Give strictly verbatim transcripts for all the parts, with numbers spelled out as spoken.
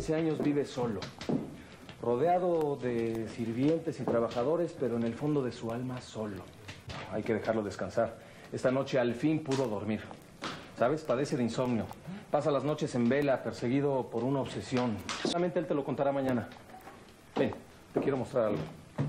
quince años vive solo, rodeado de sirvientes y trabajadores, pero en el fondo de su alma solo. Hay que dejarlo descansar. Esta noche al fin pudo dormir. ¿Sabes? Padece de insomnio. Pasa las noches en vela, perseguido por una obsesión. Solamente él te lo contará mañana. Ven, te quiero mostrar algo.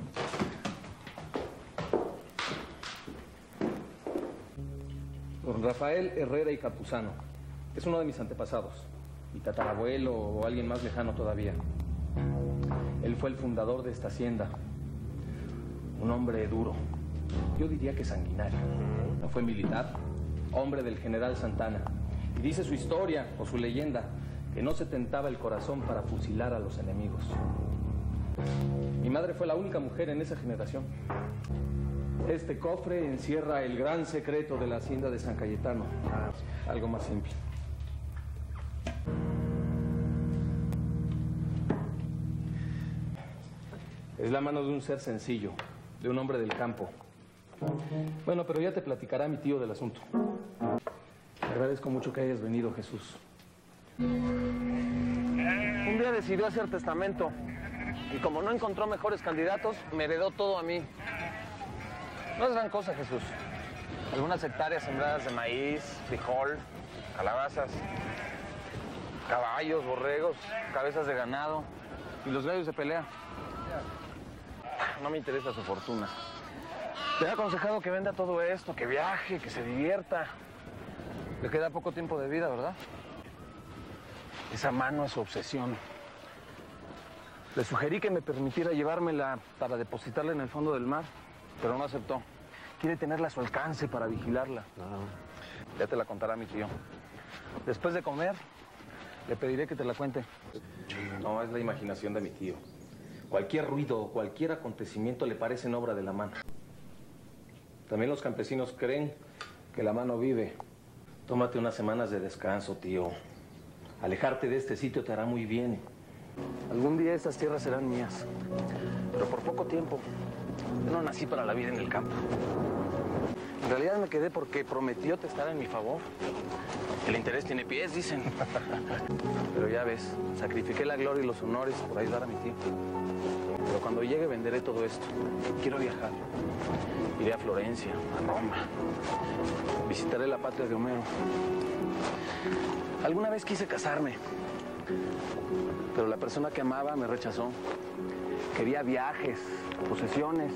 Don Rafael Herrera y Campuzano. Es uno de mis antepasados. Mi tatarabuelo o alguien más lejano todavía. Él fue el fundador de esta hacienda. Un hombre duro. Yo diría que sanguinario. No fue militar, hombre del general Santana. Y dice su historia o su leyenda que no se tentaba el corazón para fusilar a los enemigos. Mi madre fue la única mujer en esa generación. Este cofre encierra el gran secreto de la hacienda de San Cayetano. Algo más simple. Es la mano de un ser sencillo, de un hombre del campo. Bueno, pero ya te platicará mi tío del asunto. Te agradezco mucho que hayas venido, Jesús. Un día decidió hacer testamento y como no encontró mejores candidatos, me heredó todo a mí. No es gran cosa, Jesús. Algunas hectáreas sembradas de maíz, frijol, calabazas, caballos, borregos, cabezas de ganado y los gallos de pelea. No me interesa su fortuna. Le he aconsejado que venda todo esto, que viaje, que se divierta. Le queda poco tiempo de vida, ¿verdad? Esa mano es su obsesión. Le sugerí que me permitiera llevármela para depositarla en el fondo del mar, pero no aceptó. Quiere tenerla a su alcance para vigilarla. No. Ya te la contará mi tío. Después de comer, le pediré que te la cuente. No, es la imaginación de mi tío. Cualquier ruido, cualquier acontecimiento le parece en obra de la mano. También los campesinos creen que la mano vive. Tómate unas semanas de descanso, tío. Alejarte de este sitio te hará muy bien. Algún día estas tierras serán mías, pero por poco tiempo. Yo no nací para la vida en el campo. En realidad me quedé porque prometió testar en mi favor. El interés tiene pies, dicen. Pero ya ves, sacrifiqué la gloria y los honores por ayudar a mi tío. Pero cuando llegue venderé todo esto. Quiero viajar. Iré a Florencia, a Roma. Visitaré la patria de Homero. Alguna vez quise casarme, pero la persona que amaba me rechazó. Quería viajes, posesiones.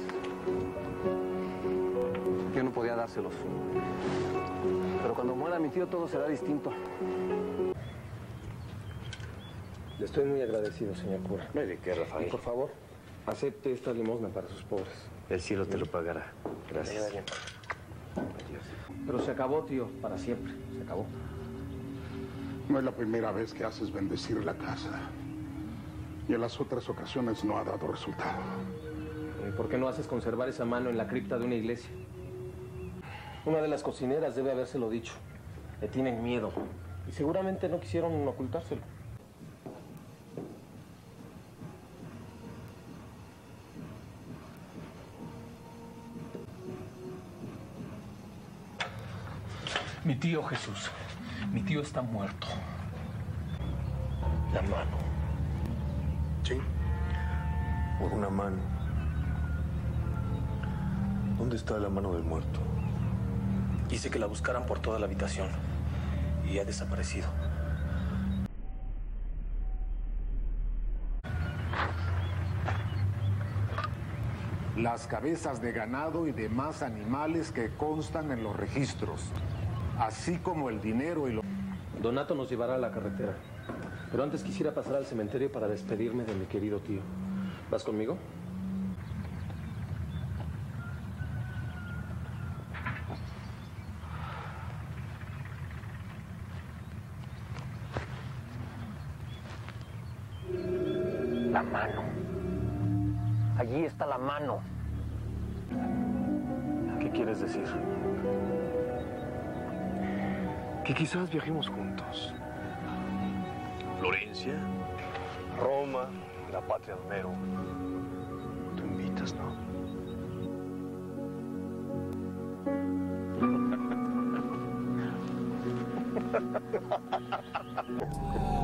Yo no podía dárselos. Pero cuando muera mi tío todo será distinto. Le estoy muy agradecido, señor cura. No hay de qué, Rafael. Y por favor, acepte esta limosna para sus pobres. El cielo te lo pagará. Gracias. Pero se acabó, tío, para siempre. Se acabó. No es la primera vez que haces bendecir la casa. Y en las otras ocasiones no ha dado resultado. ¿Y por qué no haces conservar esa mano en la cripta de una iglesia? Una de las cocineras debe habérselo dicho. Le tienen miedo. Y seguramente no quisieron ocultárselo. Mi tío Jesús. Mi tío está muerto. La mano. ¿Sí? Por una mano. ¿Dónde está la mano del muerto? Hice que la buscaran por toda la habitación. Y ha desaparecido. Las cabezas de ganado y demás animales que constan en los registros, así como el dinero y lo... Donato nos llevará a la carretera. Pero antes quisiera pasar al cementerio para despedirme de mi querido tío. ¿Vas conmigo? La mano. Allí está la mano. ¿Qué quieres decir? Que quizás viajemos juntos. Florencia, Roma, la patria de Homero. Tú invitas, ¿no?